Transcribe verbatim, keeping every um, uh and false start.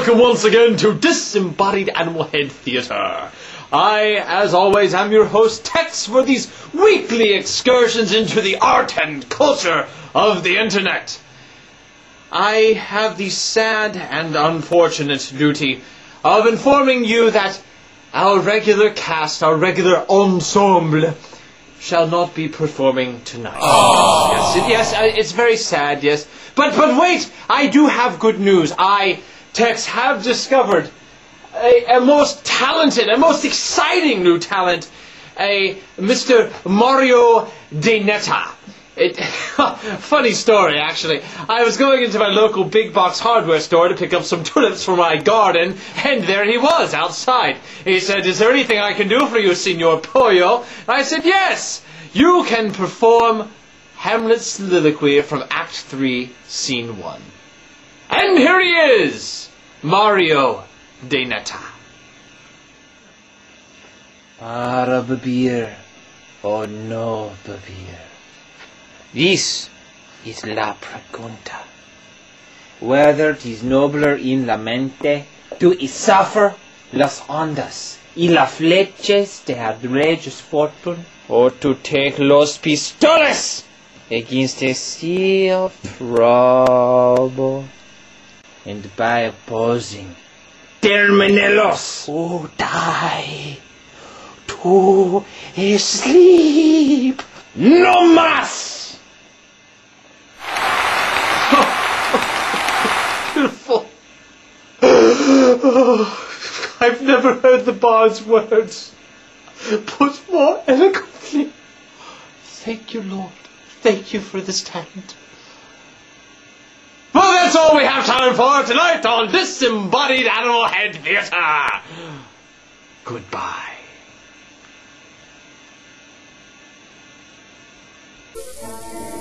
welcome once again to Disembodied Animal Head Theatre. I, as always, am your host, Tex, for these weekly excursions into the art and culture of the internet. I have the sad and unfortunate duty of informing you that our regular cast, our regular ensemble, shall not be performing tonight. Oh. Yes, it, yes, uh, it's very sad, yes. But, but wait, I do have good news. I, Tex, have discovered a, a most talented, a most exciting new talent, a Mister Mario de Netta. It, funny story, actually. I was going into my local big box hardware store to pick up some tulips for my garden, and there he was, outside. He said, "Is there anything I can do for you, Signor Pollo?" I said, "Yes, you can perform Hamlet's soliloquy from Act three, Scene one. And here he is, Mario de Netta. Para beer, oh no beer. This is la pregunta. Whether 'tis nobler in la mente to suffer las ondas y las fleches de outrageous fortune, or to take los pistoles against a sea of trouble, and by opposing terminelos who die to sleep no más. Beautiful. Oh, I've never heard the bard's words put more eloquently. Thank you, Lord. Thank you for this talent. Well, that's all we have time for tonight on Disembodied Animal Head Theatre. Goodbye.